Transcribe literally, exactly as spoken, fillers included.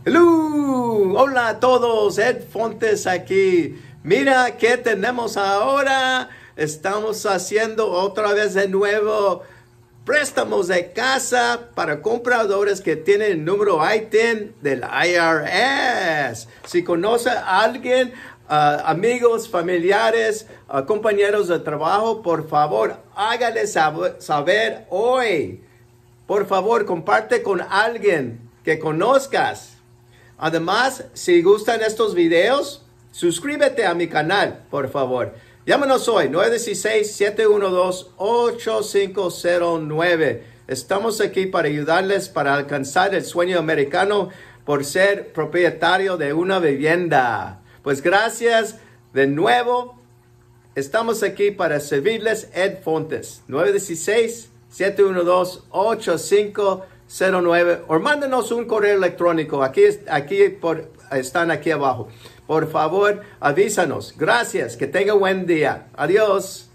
Hello, hola a todos, Ed Fontes aquí. Mira qué tenemos ahora. Estamos haciendo otra vez de nuevo préstamos de casa para compradores que tienen el número I T I N del I R S. Si conoce a alguien, uh, amigos, familiares, uh, compañeros de trabajo, por favor, hágale sab- saber hoy. Por favor, comparte con alguien que conozcas. Además, si gustan estos videos, suscríbete a mi canal, por favor. Llámanos hoy, nueve uno seis, siete uno dos, ocho cinco cero nueve. Estamos aquí para ayudarles para alcanzar el sueño americano por ser propietario de una vivienda. Pues gracias de nuevo. Estamos aquí para servirles, Ed Fontes. nueve uno seis, siete uno dos, ocho cinco cero nueve. O mándenos un correo electrónico. Aquí, aquí por, están aquí abajo. Por favor, avísanos. Gracias. Que tenga buen día. Adiós.